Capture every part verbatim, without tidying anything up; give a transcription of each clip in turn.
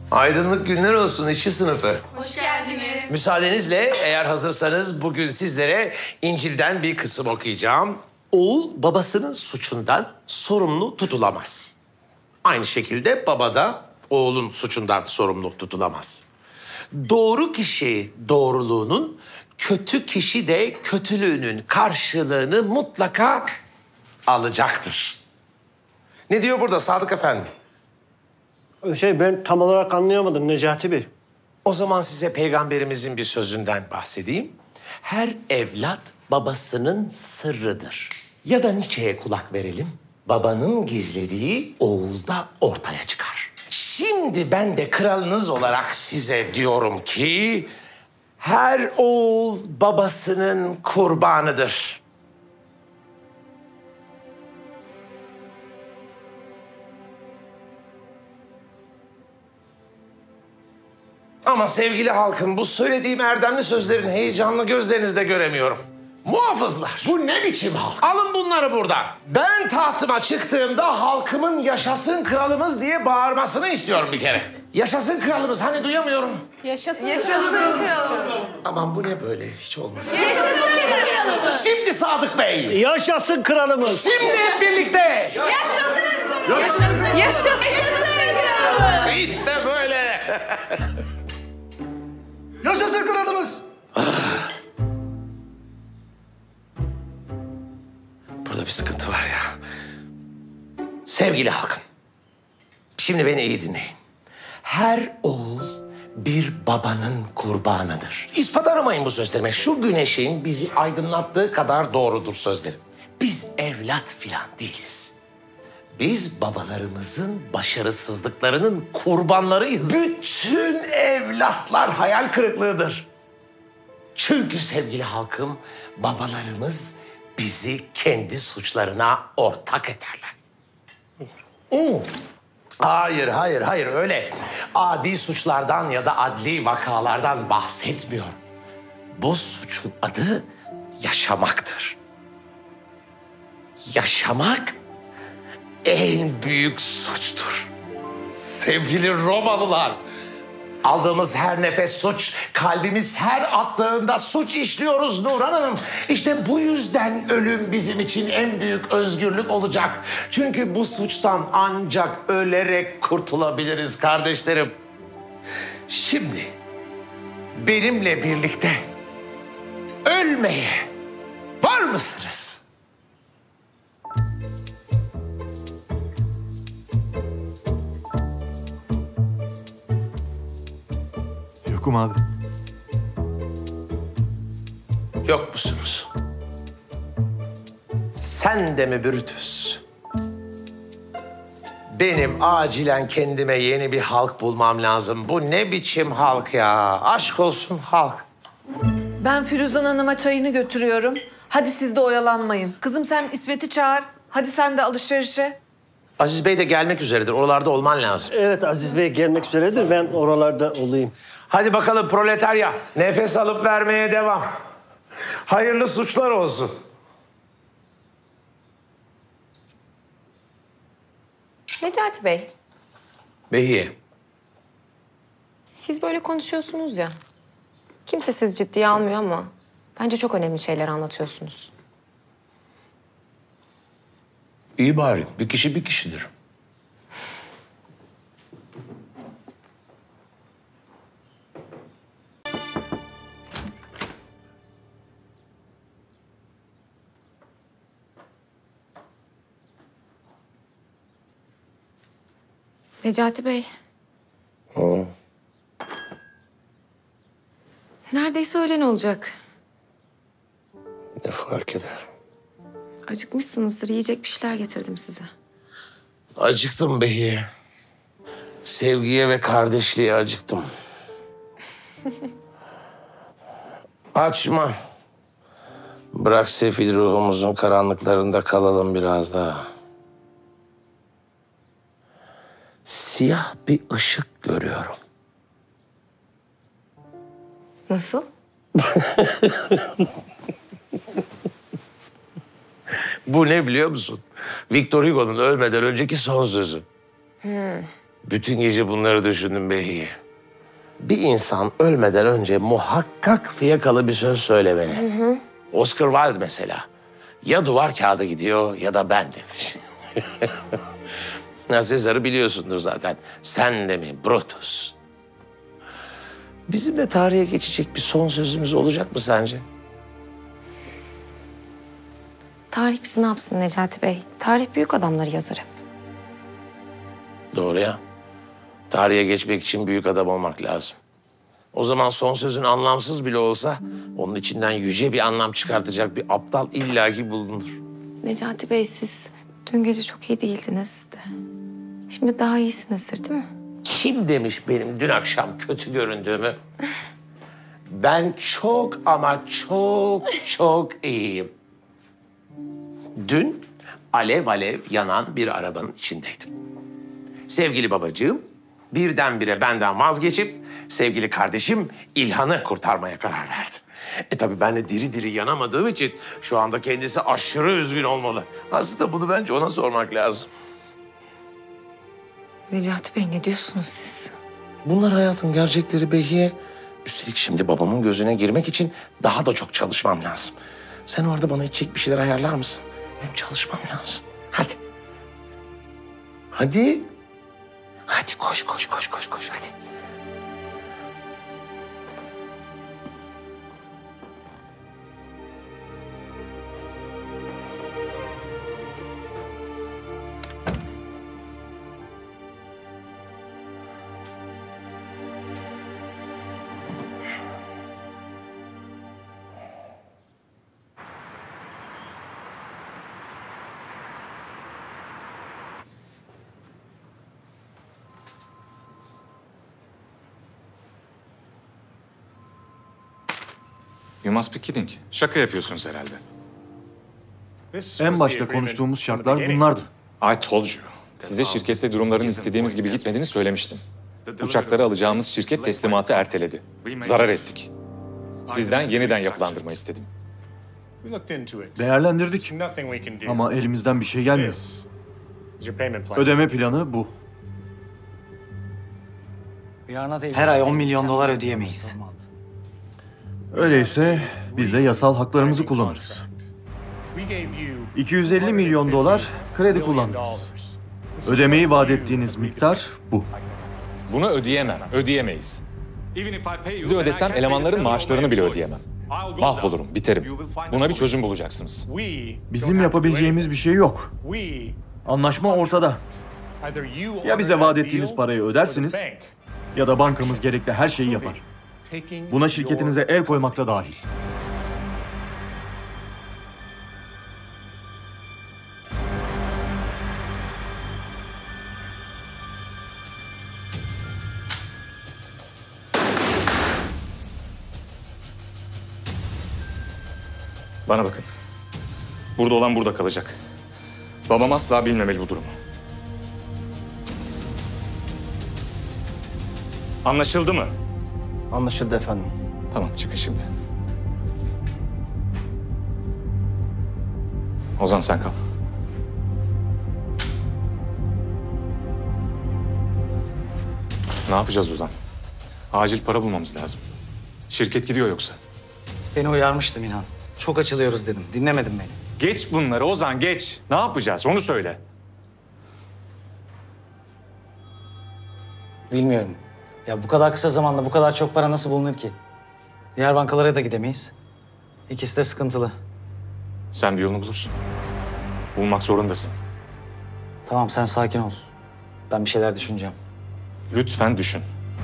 Aydınlık günler olsun işçi sınıfı. Hoş geldiniz. Müsaadenizle eğer hazırsanız bugün sizlere İncil'den bir kısım okuyacağım. Oğul babasının suçundan sorumlu tutulamaz. Aynı şekilde baba da oğlun suçundan sorumlu tutulamaz. Doğru kişi doğruluğunun, kötü kişi de kötülüğünün karşılığını mutlaka alacaktır. Ne diyor burada Sadık Efendi? Şey ben tam olarak anlayamadım Necati Bey. O zaman size peygamberimizin bir sözünden bahsedeyim. Her evlat babasının sırrıdır. Ya da Nietzsche'ye kulak verelim. Babanın gizlediği oğulda ortaya çıkar. Şimdi ben de kralınız olarak size diyorum ki... her oğul babasının kurbanıdır. Ama sevgili halkım, bu söylediğim erdemli sözlerin heyecanlı gözlerinizde göremiyorum. Muhafızlar, bu ne biçim halk? Alın bunları buradan. Ben tahtıma çıktığımda halkımın yaşasın kralımız diye bağırmasını istiyorum bir kere. Yaşasın kralımız, hani duyamıyorum. Yaşasın, Yaşasın kralımız. Aman bu ne böyle, hiç olmadı. Yaşasın kralımız. Şimdi Sadık Bey. Yaşasın kralımız. Şimdi hep birlikte. Yaşasın. Yaşasın. Yaşasın kralımız. İşte böyle. Yaşasın kralımız. Burada bir sıkıntı var ya. Sevgili halkım, şimdi beni iyi dinleyin. Her oğul bir babanın kurbanıdır. İspat aramayın bu sözlerime. Şu güneşin bizi aydınlattığı kadar doğrudur sözlerim. Biz evlat filan değiliz. Biz babalarımızın başarısızlıklarının kurbanlarıyız. Bütün evlatlar hayal kırıklığıdır. Çünkü sevgili halkım, babalarımız bizi kendi suçlarına ortak ederler. Hmm. Hayır, hayır, hayır öyle adi suçlardan ya da adli vakalardan bahsetmiyor. Bu suçun adı yaşamaktır. Yaşamak en büyük suçtur. Sevgili Romalılar, aldığımız her nefes suç, kalbimiz her attığında suç işliyoruz Nurhan Hanım. İşte bu yüzden ölüm bizim için en büyük özgürlük olacak. Çünkü bu suçtan ancak ölerek kurtulabiliriz kardeşlerim. Şimdi benimle birlikte ölmeye var mısınız? Yokum abi. Yok musunuz? Sen de mi Brutus? Benim acilen kendime yeni bir halk bulmam lazım. Bu ne biçim halk ya? Aşk olsun halk. Ben Firuzan Hanım'a çayını götürüyorum. Hadi siz de oyalanmayın. Kızım sen İsmet'i çağır. Hadi sen de alışverişe. Aziz Bey de gelmek üzeredir. Oralarda olman lazım. Evet Aziz Bey gelmek üzeredir. Ben oralarda olayım. Hadi bakalım proletarya. Nefes alıp vermeye devam. Hayırlı suçlar olsun. Necati Bey, Behiye. siz böyle konuşuyorsunuz ya. Kimse sizi ciddiye almıyor ama bence çok önemli şeyler anlatıyorsunuz. İyi bari. Bir kişi bir kişidir. Necati Bey. Hı. Neredeyse öğlen olacak. Ne fark eder? Acıkmışsınızdır. Yiyecek bir şeyler getirdim size. Acıktım Behiye. Sevgiye ve kardeşliğe acıktım. Açma. Bırak sefil ruhumuzun karanlıklarında kalalım biraz daha. Siyah bir ışık görüyorum. Nasıl? Bu ne biliyor musun? Victor Hugo'nun ölmeden önceki son sözü. Hmm. Bütün gece bunları düşündüm Behiye. Bir insan ölmeden önce muhakkak fiyakalı bir söz söylemeli. Hı hı. Oscar Wilde mesela. Ya duvar kağıdı gidiyor ya da ben demiş. Ya Sezar'ı biliyorsundur zaten. Sen de mi Brutus? Bizim de tarihe geçecek bir son sözümüz olacak mı sence? Tarih bizi ne yapsın Necati Bey? Tarih büyük adamları yazar hep. Doğru ya. Tarihe geçmek için büyük adam olmak lazım. O zaman son sözün anlamsız bile olsa onun içinden yüce bir anlam çıkartacak bir aptal illaki bulunur. Necati Bey siz dün gece çok iyi değildiniz de. Şimdi daha iyisinizdir değil mi? Kim demiş benim dün akşam kötü göründüğümü? Ben çok ama çok çok iyiyim. Dün alev alev yanan bir arabanın içindeydim. Sevgili babacığım birdenbire benden vazgeçip sevgili kardeşim İlhan'ı kurtarmaya karar verdi. E tabii ben de diri diri yanamadığım için şu anda kendisi aşırı üzgün olmalı. Aslında bunu bence ona sormak lazım. Necati Bey ne diyorsunuz siz? Bunlar hayatın gerçekleri Behiye. Üstelik şimdi babamın gözüne girmek için daha da çok çalışmam lazım. Sen orada bana içecek bir şeyler ayarlar mısın? Benim çalışmam lazım. Hadi. Hadi. Hadi koş koş koş koş koş hadi. You must be kidding. Şaka yapıyorsunuz herhalde. En başta konuştuğumuz şartlar bunlardı. I told you. Size şirkette durumların istediğimiz gibi gitmediğini söylemiştim. Uçakları alacağımız şirket teslimatı erteledi. Zarar ettik. Sizden yeniden yapılandırma istedim. Değerlendirdik ama elimizden bir şey gelmiyor. Ödeme planı bu. Her ay on milyon dolar ödeyemeyiz. Öyleyse biz de yasal haklarımızı kullanırız. iki yüz elli milyon dolar kredi kullanırız. Ödemeyi vaat ettiğiniz miktar bu. Bunu ödeyemem, ödeyemeyiz. Size ödesem elemanların maaşlarını bile ödeyemem. Mahvolurum, biterim. Buna bir çözüm bulacaksınız. Bizim yapabileceğimiz bir şey yok. Anlaşma ortada. Ya bize vaat ettiğiniz parayı ödersiniz ya da bankamız gerekli her şeyi yapar. Buna şirketinize el koymak da dahil. Bana bakın. Burada olan burada kalacak. Babam asla bilmemeli bu durumu. Anlaşıldı mı? Anlaşıldı efendim. Tamam, çıkın şimdi. Ozan sen kal. Ne yapacağız Ozan? Acil para bulmamız lazım. Şirket gidiyor yoksa. Beni uyarmıştım inan. Çok açılıyoruz dedim. Dinlemedin beni. Geç bunları Ozan, geç. Ne yapacağız onu söyle. Bilmiyorum. Ya bu kadar kısa zamanda bu kadar çok para nasıl bulunur ki? Diğer bankalara da gidemeyiz. İkisi de sıkıntılı. Sen bir yolunu bulursun. Bulmak zorundasın. Tamam sen sakin ol. Ben bir şeyler düşüneceğim. Lütfen düşün.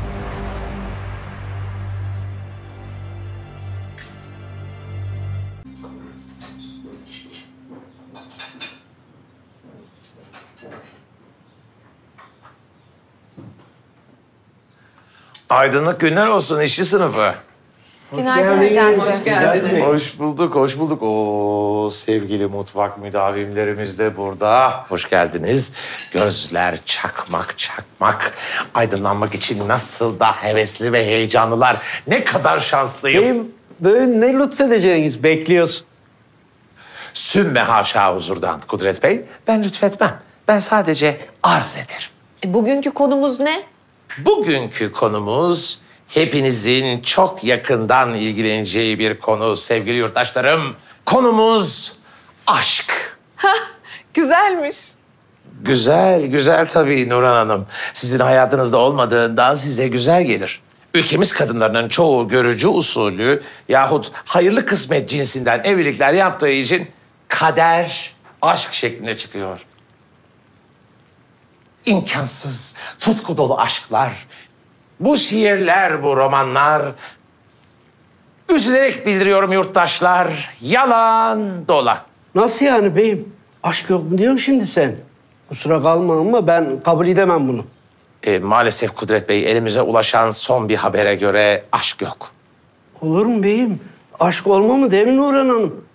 Aydınlık günler olsun işçi sınıfı. Günaydın Necati Bey. Hoş geldiniz. Hoş bulduk, hoş bulduk. Oo, sevgili mutfak müdavimlerimiz de burada. Hoş geldiniz. Gözler çakmak çakmak. Aydınlanmak için nasıl da hevesli ve heyecanlılar. Ne kadar şanslıyım. Beyim, böyle ne lütfedeceğiniz bekliyoruz. Sümme haşa huzurdan Kudret Bey. Ben lütfetmem. Ben sadece arz ederim. E, bugünkü konumuz ne? Bugünkü konumuz hepinizin çok yakından ilgileneceği bir konu sevgili yurttaşlarım. Konumuz aşk. Güzelmiş. Güzel, güzel tabii Nurhan Hanım. Sizin hayatınızda olmadığından size güzel gelir. Ülkemiz kadınlarının çoğu görücü usulü yahut hayırlı kısmet cinsinden evlilikler yaptığı için kader aşk şeklinde çıkıyor. İmkansız, tutku dolu aşklar, bu şiirler, bu romanlar... Üzülerek bildiriyorum yurttaşlar, yalan dolan. Nasıl yani beyim? Aşk yok mu diyorsun şimdi sen? Kusura kalma ama ben kabul edemem bunu. E, maalesef Kudret Bey, elimize ulaşan son bir habere göre aşk yok. Olur mu beyim? Aşk olma mı değil mi Nurhan Hanım?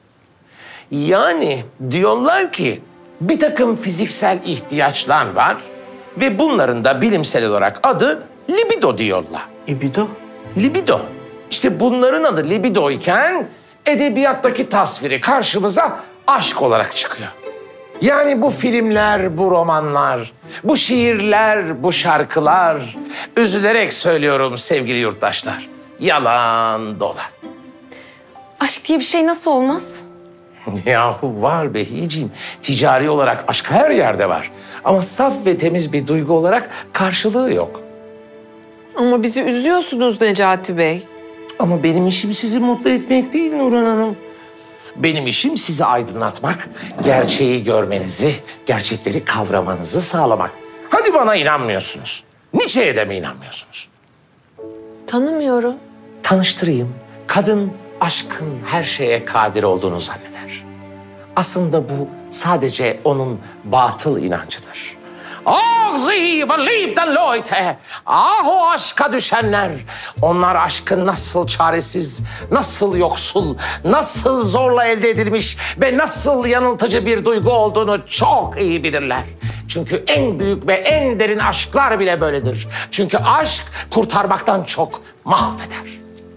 Yani diyorlar ki bir takım fiziksel ihtiyaçlar var ve bunların da bilimsel olarak adı libido diyorlar. İbido? Libido. İşte bunların adı libido iken edebiyattaki tasviri karşımıza aşk olarak çıkıyor. Yani bu filmler, bu romanlar, bu şiirler, bu şarkılar, üzülerek söylüyorum sevgili yurttaşlar, yalan dolan. Aşk diye bir şey nasıl olmaz? Yahu var Behiciğim. Ticari olarak aşk her yerde var. Ama saf ve temiz bir duygu olarak karşılığı yok. Ama bizi üzüyorsunuz Necati Bey. Ama benim işim sizi mutlu etmek değil Nurhan Hanım. Benim işim sizi aydınlatmak, gerçeği görmenizi, gerçekleri kavramanızı sağlamak. Hadi bana inanmıyorsunuz. Nietzsche'ye de mi inanmıyorsunuz? Tanımıyorum. Tanıştırayım. Kadın aşkın her şeye kadir olduğunu zanneder. Aslında bu sadece onun batıl inancıdır. Ah sie verliebten Leute! Ah o aşka düşenler! Onlar aşkın nasıl çaresiz, nasıl yoksul, nasıl zorla elde edilmiş ve nasıl yanıltıcı bir duygu olduğunu çok iyi bilirler. Çünkü en büyük ve en derin aşklar bile böyledir. Çünkü aşk kurtarmaktan çok mahveder.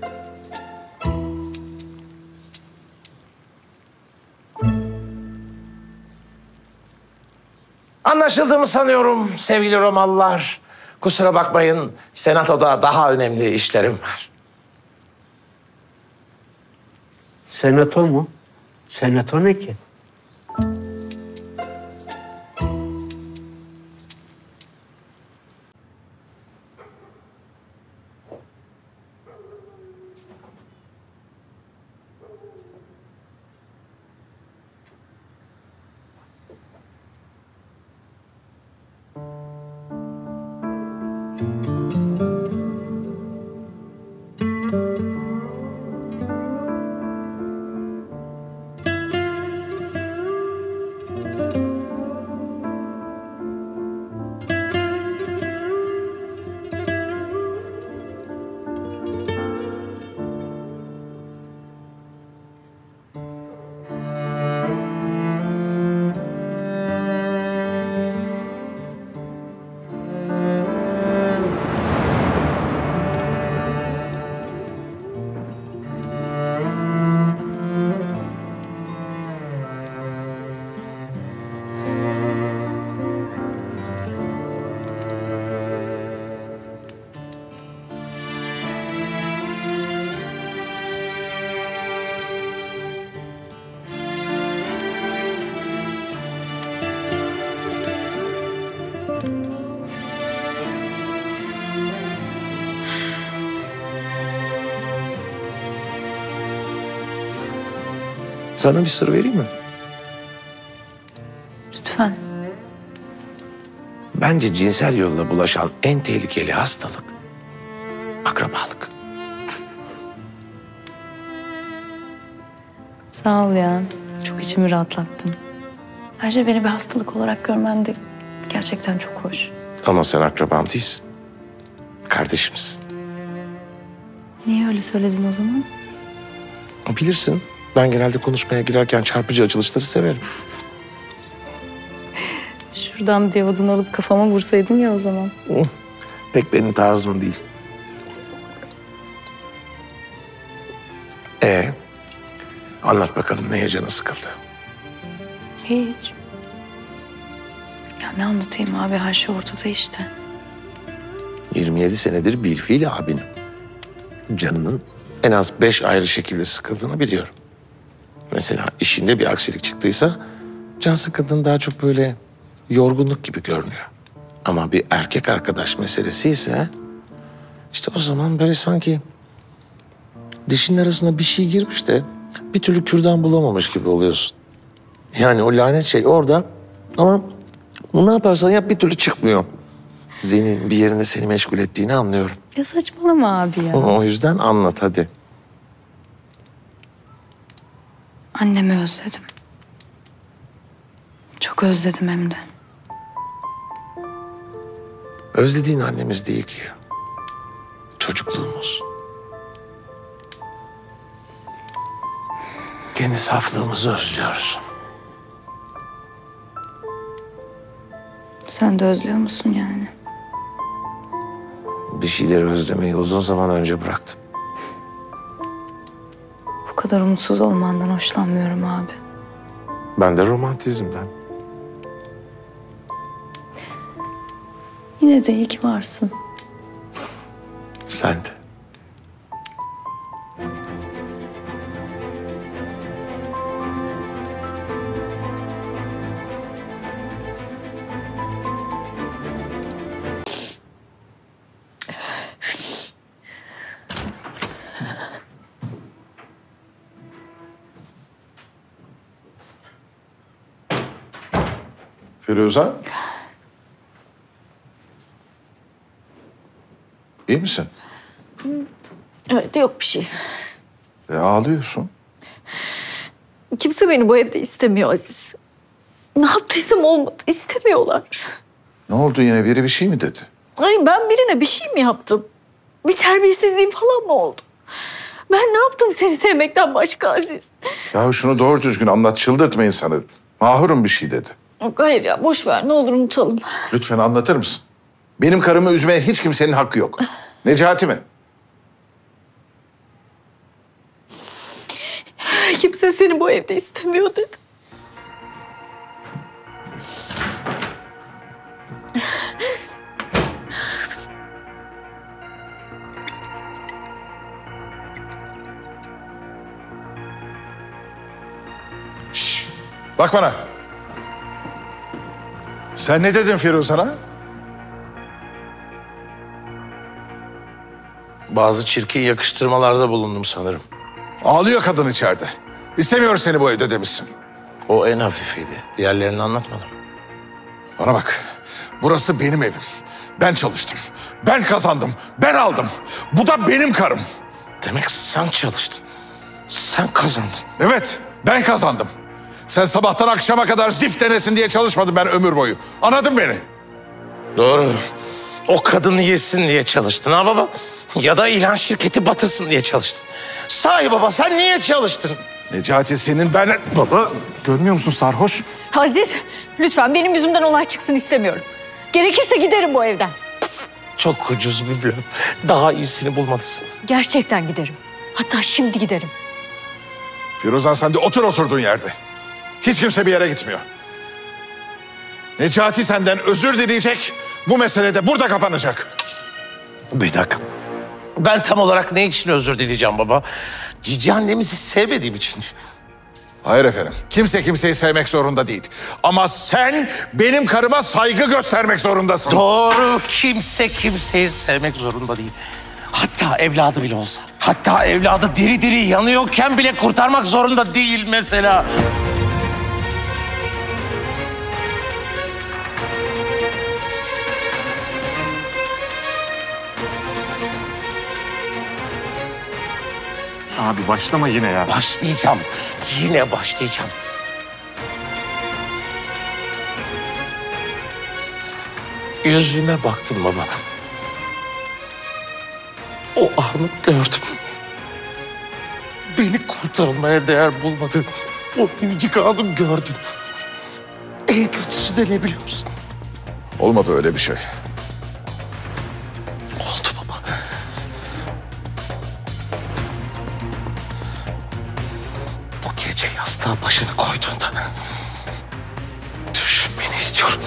Anlaşıldığımı sanıyorum sevgili Romalılar. Kusura bakmayın, senatoda daha önemli işlerim var. Senato mu? Senato ne ki? Sana bir sır vereyim mi? Lütfen. Bence cinsel yolla bulaşan en tehlikeli hastalık akrabalık. Sağ ol ya. Çok içimi rahatlattın. Ayrıca beni bir hastalık olarak görmen de gerçekten çok hoş. Ama sen akrabam değilsin. Kardeşimsin. Niye öyle söyledin o zaman? Bilirsin, ben genelde konuşmaya girerken çarpıcı açılışları severim. Şuradan bir odun alıp kafama vursaydın ya o zaman. Pek benim tarzım değil. Ee, anlat bakalım neye canı sıkıldı? Hiç. Yani Ne anlatayım abi, her şey ortada işte. yirmi yedi senedir bilfiil abinim. Canının en az beş ayrı şekilde sıkıldığını biliyorum. Mesela işinde bir aksilik çıktıysa can sıkıntının daha çok böyle yorgunluk gibi görünüyor. Ama bir erkek arkadaş meselesi ise işte o zaman böyle sanki dişinin arasına bir şey girmiş de bir türlü kürdan bulamamış gibi oluyorsun. Yani o lanet şey orada ama ne yaparsan yap bir türlü çıkmıyor. Zihnin bir yerinde seni meşgul ettiğini anlıyorum. Ya saçmalama abi ya. O yüzden anlat hadi. Annemi özledim. Çok özledim hem de. Özlediğin annemiz değil ki. Çocukluğumuz. Kendi saflığımızı özlüyoruz. Sen de özlüyor musun yani? Bir şeyleri özlemeyi uzun zaman önce bıraktım. Bu kadar umutsuz olmandan hoşlanmıyorum abi. Ben de romantizmden. Yine de iyi ki varsın. Sen de. Firuze? İyi misin? Evet, yok bir şey. E, ağlıyorsun. Kimse beni bu evde istemiyor Aziz. Ne yaptıysam olmadı. İstemiyorlar. Ne oldu yine? Biri bir şey mi dedi? Ay ben birine bir şey mi yaptım? Bir terbiyesizliğim falan mı oldu? Ben ne yaptım seni sevmekten başka Aziz? Ya şunu doğru düzgün anlat. Çıldırtma insanı. Mahurum bir şey dedi. Yok, hayır ya boş ver ne olur unutalım. Lütfen anlatır mısın? Benim karımı üzmeye hiç kimsenin hakkı yok. Necati mi? Kimse seni bu evde istemiyor dedi. Şşş! Bak bana. Sen ne dedin Firuzan'a? Bazı çirkin yakıştırmalarda bulundum sanırım. Ağlıyor kadın içeride. İstemiyor seni bu evde demişsin. O en hafifiydi. Diğerlerini anlatmadım. Bana bak. Burası benim evim. Ben çalıştım. Ben kazandım. Ben aldım. Bu da benim karım. Demek sen çalıştın. Sen kazandın. Evet, ben kazandım. Sen sabahtan akşama kadar zift denesin diye çalışmadın ben ömür boyu. Anladın beni? Doğru. O kadını yesin diye çalıştın ha baba? Ya da ilan şirketi batırsın diye çalıştın. Sahi baba sen niye çalıştın? Necati senin ben... Baba, görmüyor musun sarhoş? Aziz lütfen benim yüzümden olay çıksın istemiyorum. Gerekirse giderim bu evden. Çok ucuz bir blöf. Daha iyisini bulmalısın. Gerçekten giderim. Hatta şimdi giderim. Firuzan sen de otur oturduğun yerde. Hiç kimse bir yere gitmiyor. Necati senden özür dileyecek. Bu mesele de burada kapanacak. Bir dakika. Ben tam olarak ne için özür dileyeceğim baba? Cici annemizi sevmediğim için. Hayır efendim. Kimse kimseyi sevmek zorunda değil. Ama sen benim karıma saygı göstermek zorundasın. Doğru. Kimse kimseyi sevmek zorunda değil. Hatta evladı bile olsa. Hatta evladı diri diri yanıyorken bile kurtarmak zorunda değil mesela. Abi başlama yine ya. Başlayacağım. Yine başlayacağım. Yüzüme baktın baba. O anı gördüm. Beni kurtarmaya değer bulmadın. O minicik anı gördüm. En kötüsü de ne biliyor musun? Olmadı öyle bir şey. Oldu baba. Bu gece yastığa başını koyduğunda düşünmeni istiyorum. istiyorum.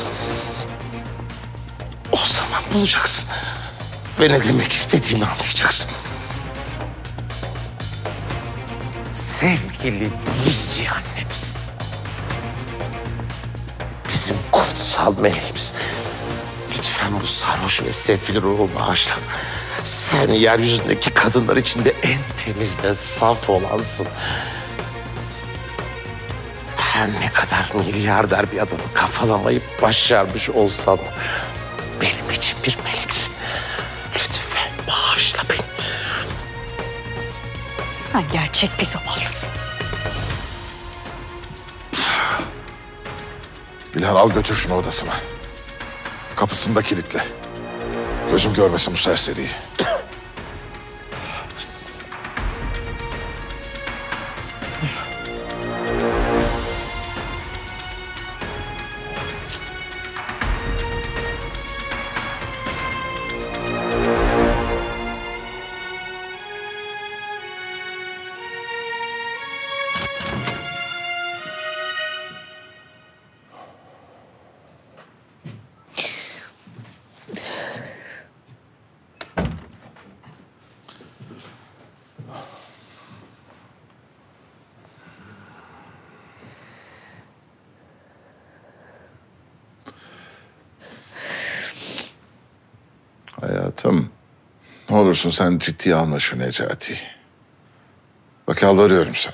O zaman bulacaksın. Ve ne demek istediğimi anlayacaksın. Sevgili dizci annemiz. Bizim kutsal meleğimiz. Lütfen bu sarhoş ve sefil ruhu bağışla. Sen yeryüzündeki kadınlar içinde en temiz ve saf olansın. Her ne kadar milyarder bir adamı kafalamayı başarmış olsan da benim için bir meleksin. Lütfen bağışla beni. Sen gerçek bir zavallısın. İlhan al götür şunu odasına. Kapısını da kilitle. Gözüm görmesin bu serseriyi. Hayatım, ne olursun sen ciddiye alma şu Necati'yi. Bak yalvarıyorum sana.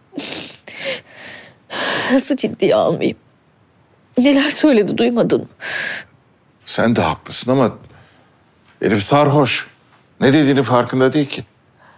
Nasıl ciddiye almayayım? Neler söyledi duymadın mı? Sen de haklısın ama herif sarhoş. Ne dediğini farkında değil ki.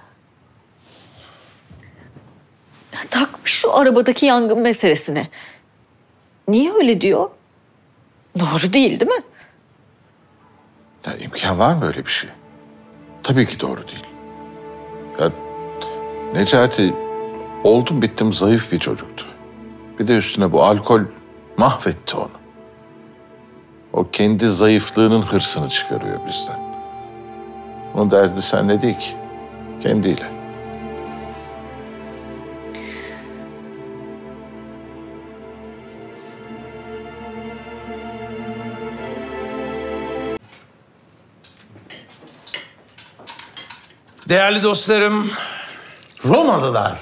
Takmış şu arabadaki yangın meselesine. Niye öyle diyor? Doğru değil, değil mi? Ya imkan var mı öyle bir şey? Tabii ki doğru değil. Ya Necati oldum bittim zayıf bir çocuktu. Bir de üstüne bu alkol mahvetti onu. O kendi zayıflığının hırsını çıkarıyor bizden. Onun derdi seninle değil ki. Kendiyle. Değerli dostlarım, Romalılar,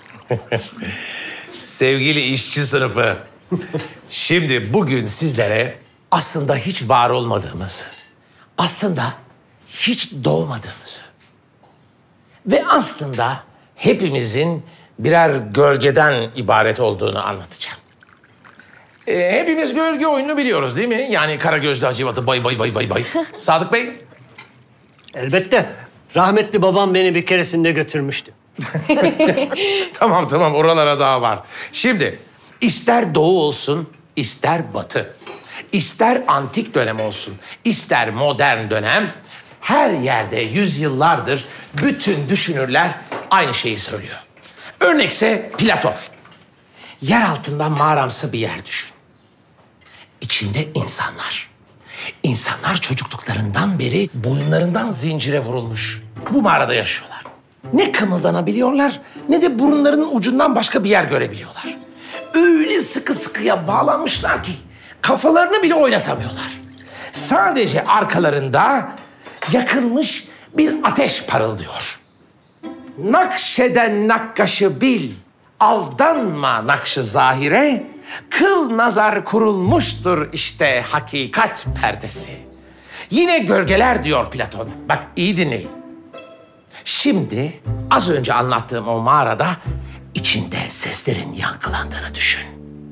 sevgili işçi sınıfı. Şimdi bugün sizlere aslında hiç var olmadığımızı, aslında hiç doğmadığımızı ve aslında hepimizin birer gölgeden ibaret olduğunu anlatacağım. Ee, hepimiz gölge oyununu biliyoruz değil mi? Yani Karagözlü Hacivat'ı bay bay bay bay bay. Sadık Bey? Elbette. Rahmetli babam beni bir keresinde götürmüştü. Tamam tamam oralara daha var. Şimdi ister doğu olsun ister batı. İster antik dönem olsun ister modern dönem. Her yerde yüzyıllardır bütün düşünürler aynı şeyi söylüyor. Örnekse Platon. Yer altından mağaramsı bir yer düşün. İçinde insanlar. İnsanlar çocukluklarından beri boyunlarından zincire vurulmuş. Bu mağarada yaşıyorlar. Ne kımıldanabiliyorlar ne de burunlarının ucundan başka bir yer görebiliyorlar. Öyle sıkı sıkıya bağlanmışlar ki kafalarını bile oynatamıyorlar. Sadece arkalarında yakılmış bir ateş parıldıyor. Nakşeden nakkaşı bil, aldanma nakşı zahire, kıl nazar kurulmuştur işte hakikat perdesi. Yine gölgeler diyor Platon. Bak iyi dinleyin. Şimdi az önce anlattığım o mağarada içinde seslerin yankılandığını düşün.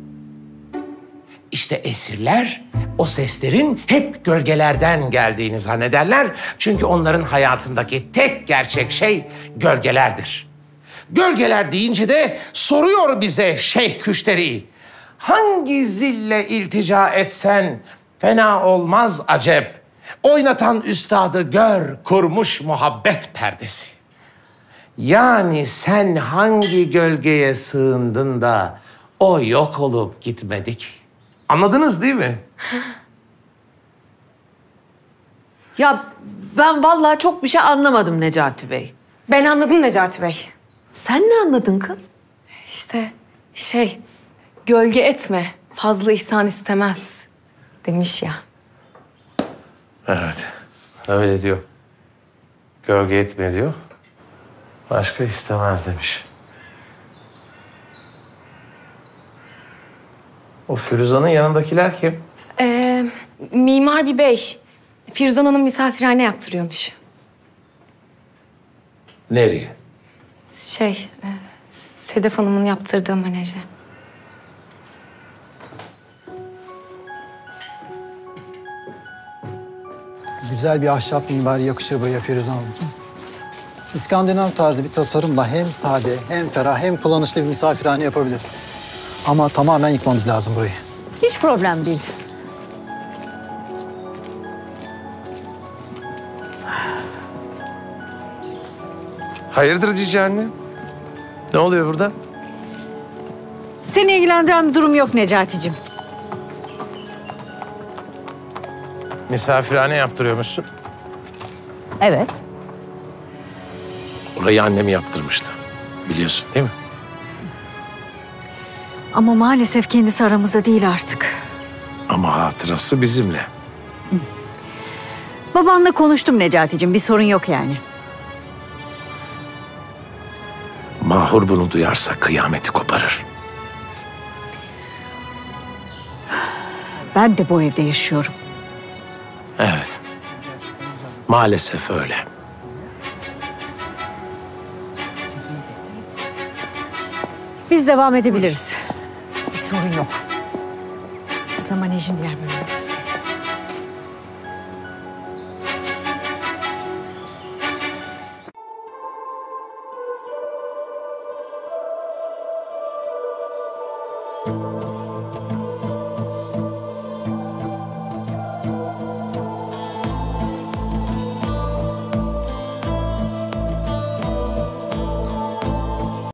İşte esirler o seslerin hep gölgelerden geldiğini zannederler. Çünkü onların hayatındaki tek gerçek şey gölgelerdir. Gölgeler deyince de soruyor bize Şeyh Küşteri. Hangi zille iltica etsen fena olmaz acep. Oynatan üstadı gör kurmuş muhabbet perdesi. Yani sen hangi gölgeye sığındın da o yok olup gitmedik? Anladınız değil mi? Ya ben vallahi çok bir şey anlamadım Necati Bey. Ben anladım Necati Bey. Sen ne anladın kız? İşte şey, gölge etme, fazla ihsan istemez. demiş ya. Evet, öyle diyor. Gölge etme diyor. Başka istemez demiş. O Firuza'nın yanındakiler kim? Ee, mimar bir bey. Firuzan Hanım misafirhane yaptırıyormuş. Nereye? Şey, e, Sedef Hanım'ın yaptırdığı menajer. Güzel bir ahşap mimari yakışır buraya Firuze Hanım. İskandinav tarzı bir tasarımla hem sade, hem ferah, hem kullanışlı bir misafirhane yapabiliriz. Ama tamamen yıkmamız lazım burayı. Hiç problem değil. Hayırdır Cici anne? Ne oluyor burada? Seni ilgilendiren bir durum yok Necati'cim. Misafirhane yaptırıyormuşsun. Evet. Orayı annem yaptırmıştı. Biliyorsun değil mi? Ama maalesef kendisi aramızda değil artık. Ama hatırası bizimle. Babanla konuştum Necati'cim. Bir sorun yok yani. Mahur bunu duyarsa kıyameti koparır. Ben de bu evde yaşıyorum. Evet. Maalesef öyle. Biz devam edebiliriz. Bir sorun yok. Siz ama Nejin diğer bölümü.